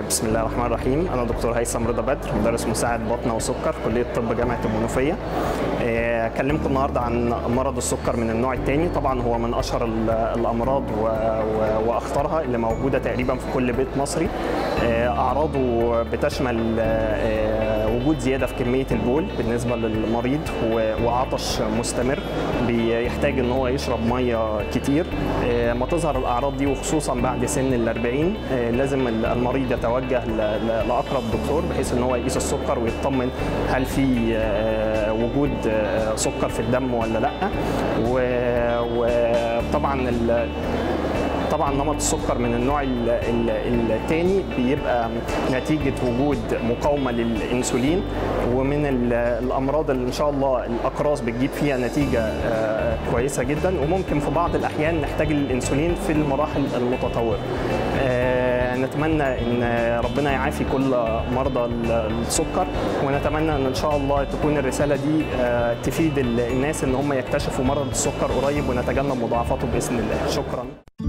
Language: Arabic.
بسم الله الرحمن الرحيم. أنا دكتور هيثم رضا بدر، مدرس مساعد بطنة وسكر كلية طب جامعة المنوفية. أكلمكم النهارده عن مرض السكر من النوع الثاني. طبعا هو من أشهر الأمراض وأخطرها اللي موجودة تقريبا في كل بيت مصري. أعراضه بتشمل وجود زيادة في كمية البول بالنسبة للمريض وعطش مستمر، بيحتاج ان هو يشرب ميه كتير. ما تظهر الاعراض دي وخصوصا بعد سن ال40 لازم المريض يتوجه لاقرب دكتور بحيث ان هو يقيس السكر ويطمن هل في وجود سكر في الدم ولا لا. طبعا نمط السكر من النوع الثاني بيبقى نتيجة وجود مقاومة للإنسولين، ومن الأمراض اللي إن شاء الله الأقراص بتجيب فيها نتيجة كويسة جدا، وممكن في بعض الأحيان نحتاج الإنسولين في المراحل المتطورة. نتمنى ان ربنا يعافي كل مرضى السكر، ونتمنى ان شاء الله تكون الرساله دي تفيد الناس ان هم يكتشفوا مرض السكر قريب ونتجنب مضاعفاته باذن الله. شكرا.